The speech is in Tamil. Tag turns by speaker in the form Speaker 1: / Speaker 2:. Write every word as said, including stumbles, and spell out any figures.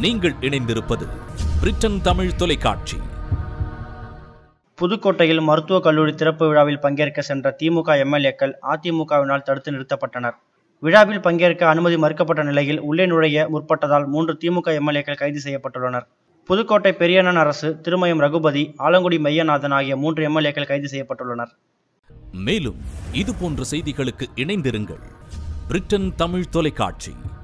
Speaker 1: நீங்கள் இணைந்திருப்பது பிரிட்டன் தமிழ் தொலைக்காட்சி.
Speaker 2: புதுக்கோட்டையில் மருத்துவக் கல்லூரி திறப்பு விழாவில் பங்கேற்க சென்ற திமுக எம்எல்ஏக்கள் அதிமுகவினால் தடுத்து நிறுத்தப்பட்டனர். விழாவில் பங்கேற்க அனுமதி மறுக்கப்பட்ட நிலையில் உள்ளே நுழைய முற்பட்டதால் மூன்று திமுக எம்எல்ஏக்கள் கைது செய்யப்பட்டுள்ளனர். புதுக்கோட்டை பெரியண்ணன் அரசு, திருமயம் ரகுபதி, ஆலங்குடி மையநாதன் ஆகிய மூன்று எம்எல்ஏக்கள் கைது செய்யப்பட்டுள்ளனர்.
Speaker 1: மேலும் இது போன்ற செய்திகளுக்கு இணைந்திருங்கள். பிரிட்டன் தமிழ் தொலைக்காட்சி.